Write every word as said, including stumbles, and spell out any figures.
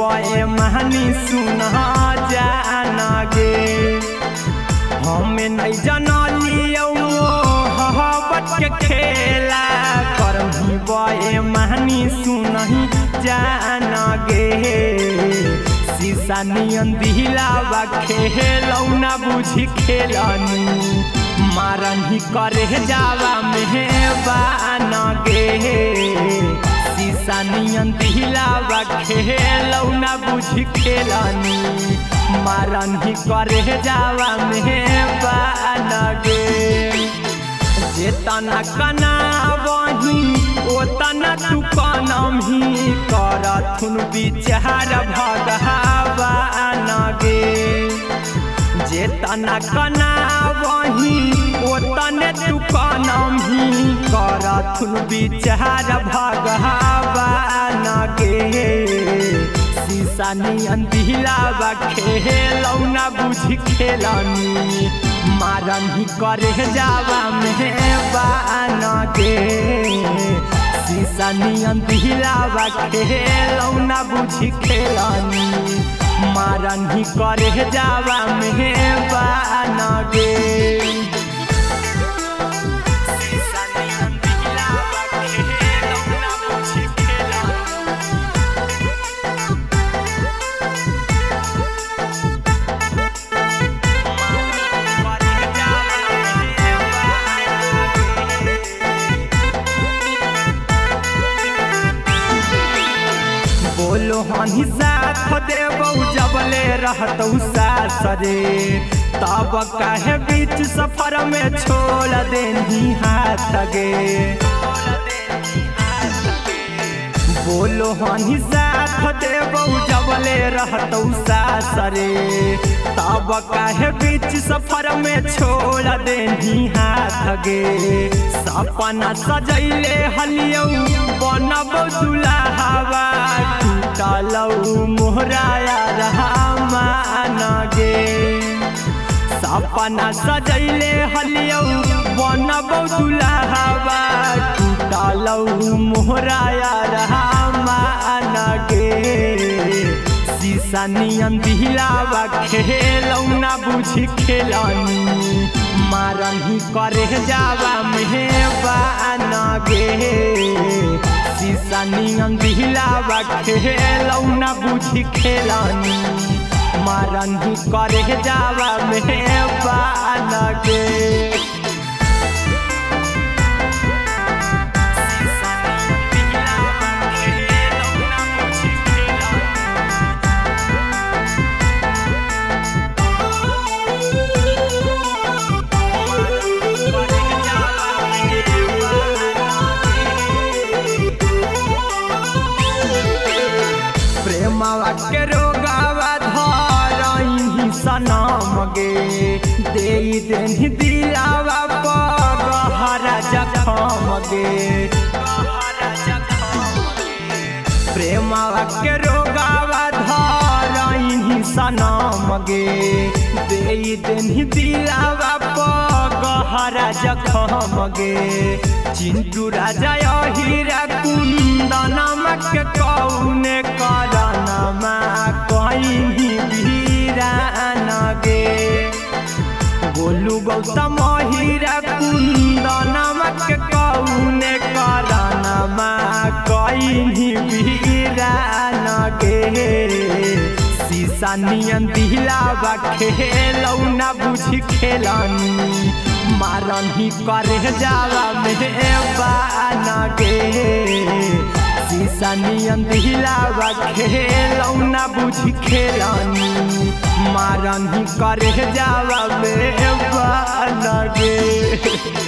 बे महानी सुना जाना गे हमें नहीं जनलियो मोहब्बत के खेला करही बे महानी सुनही जाना गे शीशा नियन दिलावा खेलौना बुझी खेलनी मारन ही करे जावा मेहबान गे शीशा नियन दिलावा खेलौना बुझी खेलनी मारन ही करे जावा मेहबान गे जेतना कना वही ओतना तू कनम ही करथुन विचार भगवान गे जेतना कना वही ओतने तू कनम ही करथुन विचार भगवान गे शीशा नियन दिलावा खेलौना बुझी खेलनी मारन ही करे जावा मेहबान गे शीशा नियन दिलावा खेलौना बुझी खेलनी मारन ही करे जावा मेहबान गे बोलो हनी साथ देबौ जबले रहतौ सासरे तब काहे बीच सफर में छोड़ देनी हाथ गे बोलो हनी साथ देबौ जबले रहतौ सासरे तब काहे बीच सफर में छोड़ देनी हाथ गे सपना सजैले हलियौ बनबौ दुल्हावा टूटलौ मोहराया रहमान गे सपना सजैले हलियौ बनबौ दुल्हावा टूटलौ मोहराया रहमान गे शीशा नियन दिलावा खेलौना बुझी खेलनी मारन ही करे जावा मेहबान गे शीशा नियन दिलावा खेलौना बुझी खेलनी मारन ही करे जावा मेहबान गे प्रेमवा के रोगावा धरही सनम गे दे देनी दिलावा गहरा जखम गे प्रेमवा के रोगावा धरही सनम गे दे देनी दिलावा गहरा जखम गे चिंटू राजा हीरा कुंदनमा के कौने करनमा कहीं वीरान गे गोलू गौतम हीरा कुंदनमा के कौने करनमा कहीं वीरान गे शीशा नियन दिलावा खेलौना बुझी खेलनी मारन ही करे जावा मेहबान गे शीशा नियन दिलावा खेलौना बुझी खेलनी मारन ही करे जावा मेहबान गे।